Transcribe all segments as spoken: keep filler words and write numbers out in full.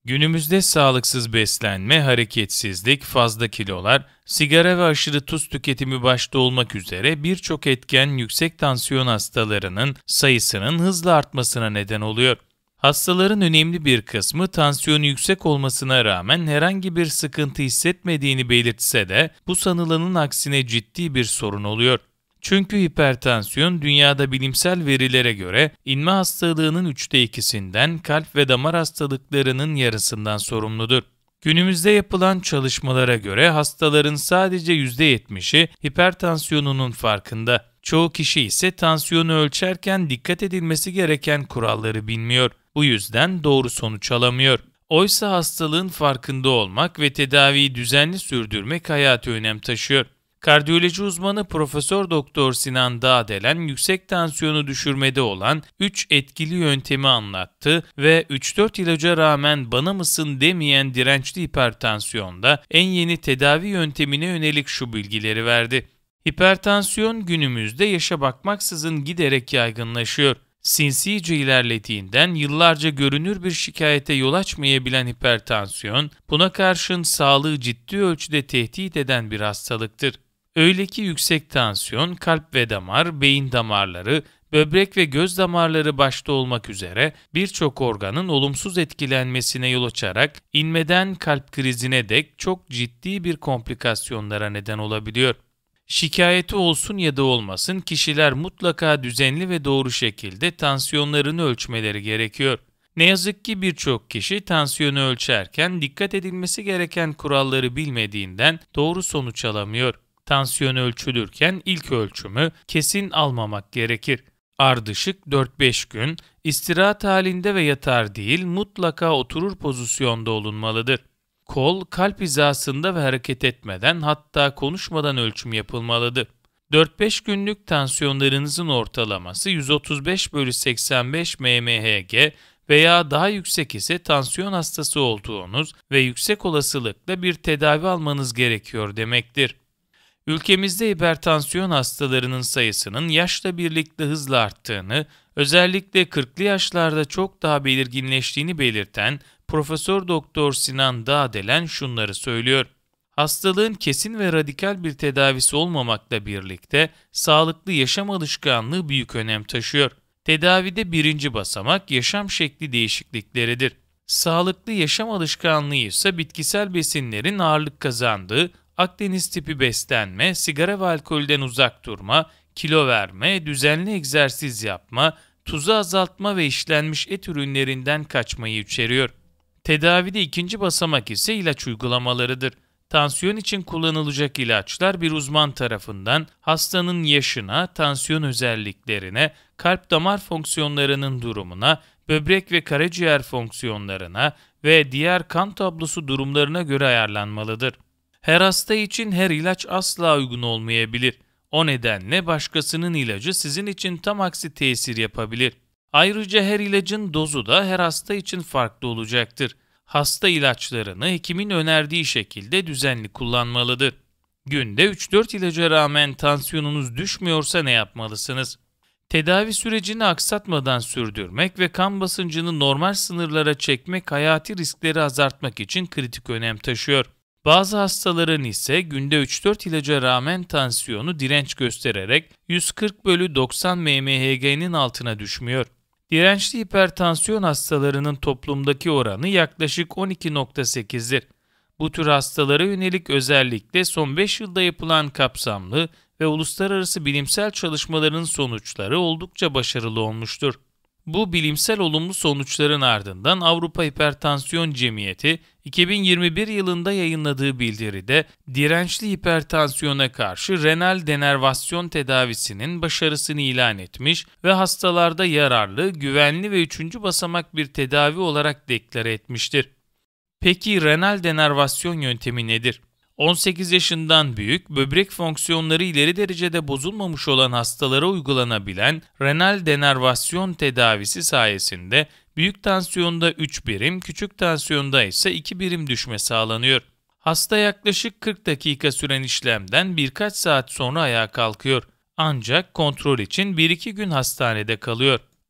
Günümüzde sağlıksız beslenme, hareketsizlik, fazla kilolar, sigara ve aşırı tuz tüketimi başta olmak üzere birçok etken yüksek tansiyon hastalarının sayısının hızla artmasına neden oluyor. Hastaların önemli bir kısmı tansiyonu yüksek olmasına rağmen herhangi bir sıkıntı hissetmediğini belirtse de bu sanılanın aksine ciddi bir sorun oluyor. Çünkü hipertansiyon dünyada bilimsel verilere göre inme hastalığının üçte ikisinden, kalp ve damar hastalıklarının yarısından sorumludur. Günümüzde yapılan çalışmalara göre hastaların sadece yüzde yetmişi hipertansiyonunun farkında. Çoğu kişi ise tansiyonu ölçerken dikkat edilmesi gereken kuralları bilmiyor. Bu yüzden doğru sonuç alamıyor. Oysa hastalığın farkında olmak ve tedaviyi düzenli sürdürmek hayati önem taşıyor. Kardiyoloji uzmanı Profesör Doktor Sinan Dağdelen yüksek tansiyonu düşürmede olan üç etkili yöntemi anlattı ve üç dört ilaca rağmen bana mısın demeyen dirençli hipertansiyonda en yeni tedavi yöntemine yönelik şu bilgileri verdi. Hipertansiyon günümüzde yaşa bakmaksızın giderek yaygınlaşıyor. Sinsice ilerlediğinden yıllarca görünür bir şikayete yol açmayabilen hipertansiyon, buna karşın sağlığı ciddi ölçüde tehdit eden bir hastalıktır. Öyle ki yüksek tansiyon, kalp ve damar, beyin damarları, böbrek ve göz damarları başta olmak üzere birçok organın olumsuz etkilenmesine yol açarak inmeden kalp krizine dek çok ciddi bir komplikasyonlara neden olabiliyor. Şikayeti olsun ya da olmasın kişiler mutlaka düzenli ve doğru şekilde tansiyonlarını ölçmeleri gerekiyor. Ne yazık ki birçok kişi tansiyonu ölçerken dikkat edilmesi gereken kuralları bilmediğinden doğru sonuç alamıyor. Tansiyon ölçülürken ilk ölçümü kesin almamak gerekir. Ardışık dört beş gün, istirahat halinde ve yatar değil mutlaka oturur pozisyonda olunmalıdır. Kol kalp hizasında ve hareket etmeden hatta konuşmadan ölçüm yapılmalıdır. dört beş günlük tansiyonlarınızın ortalaması yüz otuz beş bölü seksen beş mmHg veya daha yüksek ise tansiyon hastası olduğunuz ve yüksek olasılıkla bir tedavi almanız gerekiyor demektir. Ülkemizde hipertansiyon hastalarının sayısının yaşla birlikte hızla arttığını, özellikle kırklı yaşlarda çok daha belirginleştiğini belirten Profesör Doktor Sinan Dağdelen şunları söylüyor. Hastalığın kesin ve radikal bir tedavisi olmamakla birlikte sağlıklı yaşam alışkanlığı büyük önem taşıyor. Tedavide birinci basamak yaşam şekli değişiklikleridir. Sağlıklı yaşam alışkanlığı ise bitkisel besinlerin ağırlık kazandığı Akdeniz tipi beslenme, sigara ve alkolden uzak durma, kilo verme, düzenli egzersiz yapma, tuzu azaltma ve işlenmiş et ürünlerinden kaçmayı içeriyor. Tedavide ikinci basamak ise ilaç uygulamalarıdır. Tansiyon için kullanılacak ilaçlar bir uzman tarafından hastanın yaşına, tansiyon özelliklerine, kalp damar fonksiyonlarının durumuna, böbrek ve karaciğer fonksiyonlarına ve diğer kan tablosu durumlarına göre ayarlanmalıdır. Her hasta için her ilaç asla uygun olmayabilir. O nedenle başkasının ilacı sizin için tam aksi tesir yapabilir. Ayrıca her ilacın dozu da her hasta için farklı olacaktır. Hasta ilaçlarını hekimin önerdiği şekilde düzenli kullanmalıdır. Günde üç dört ilaca rağmen tansiyonunuz düşmüyorsa ne yapmalısınız? Tedavi sürecini aksatmadan sürdürmek ve kan basıncını normal sınırlara çekmek hayati riskleri azaltmak için kritik önem taşıyor. Bazı hastaların ise günde üç dört ilaca rağmen tansiyonu direnç göstererek yüz kırk bölü doksan mmHg'nin altına düşmüyor. Dirençli hipertansiyon hastalarının toplumdaki oranı yaklaşık on iki nokta sekiz'dir. Bu tür hastalara yönelik özellikle son beş yılda yapılan kapsamlı ve uluslararası bilimsel çalışmaların sonuçları oldukça başarılı olmuştur. Bu bilimsel olumlu sonuçların ardından Avrupa Hipertansiyon Cemiyeti iki bin yirmi bir yılında yayınladığı bildiride dirençli hipertansiyona karşı renal denervasyon tedavisinin başarısını ilan etmiş ve hastalarda yararlı, güvenli ve üçüncü basamak bir tedavi olarak deklare etmiştir. Peki renal denervasyon yöntemi nedir? on sekiz yaşından büyük, böbrek fonksiyonları ileri derecede bozulmamış olan hastalara uygulanabilen renal denervasyon tedavisi sayesinde büyük tansiyonda üç birim, küçük tansiyonda ise iki birim düşme sağlanıyor. Hasta yaklaşık kırk dakika süren işlemden birkaç saat sonra ayağa kalkıyor. Ancak kontrol için bir iki gün hastanede kalıyor.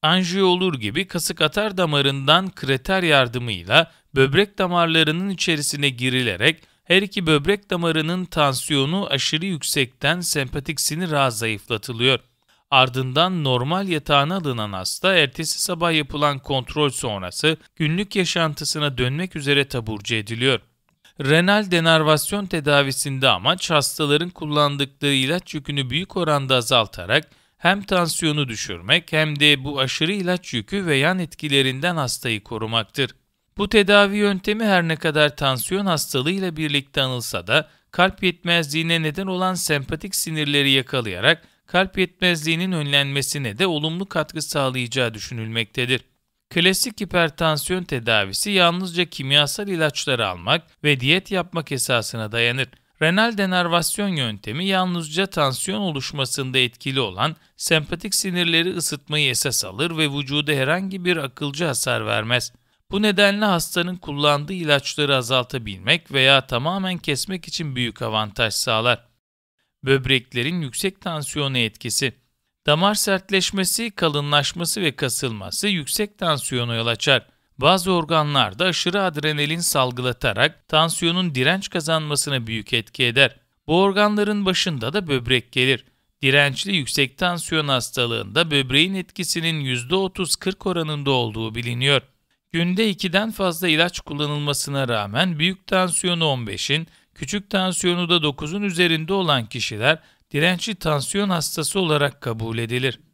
Anjiyo olur gibi kasık atar damarından kreter yardımıyla böbrek damarlarının içerisine girilerek her iki böbrek damarının tansiyonu aşırı yüksekten sempatik sinir ağı zayıflatılıyor. Ardından normal yatağına alınan hasta ertesi sabah yapılan kontrol sonrası günlük yaşantısına dönmek üzere taburcu ediliyor. Renal denervasyon tedavisinde amaç hastaların kullandıkları ilaç yükünü büyük oranda azaltarak hem tansiyonu düşürmek hem de bu aşırı ilaç yükü ve yan etkilerinden hastayı korumaktır. Bu tedavi yöntemi her ne kadar tansiyon hastalığıyla birlikte anılsa da kalp yetmezliğine neden olan sempatik sinirleri yakalayarak kalp yetmezliğinin önlenmesine de olumlu katkı sağlayacağı düşünülmektedir. Klasik hipertansiyon tedavisi yalnızca kimyasal ilaçlar almak ve diyet yapmak esasına dayanır. Renal denervasyon yöntemi yalnızca tansiyon oluşmasında etkili olan sempatik sinirleri ısıtmayı esas alır ve vücuda herhangi bir akılcı hasar vermez. Bu nedenle hastanın kullandığı ilaçları azaltabilmek veya tamamen kesmek için büyük avantaj sağlar. Böbreklerin yüksek tansiyona etkisi. Damar sertleşmesi, kalınlaşması ve kasılması yüksek tansiyona yol açar. Bazı organlarda aşırı adrenalin salgılatarak tansiyonun direnç kazanmasına büyük etki eder. Bu organların başında da böbrek gelir. Dirençli yüksek tansiyon hastalığında böbreğin etkisinin yüzde otuz kırk oranında olduğu biliniyor. Günde ikiden fazla ilaç kullanılmasına rağmen büyük tansiyonu on beşin, küçük tansiyonu da dokuzun üzerinde olan kişiler dirençli tansiyon hastası olarak kabul edilir.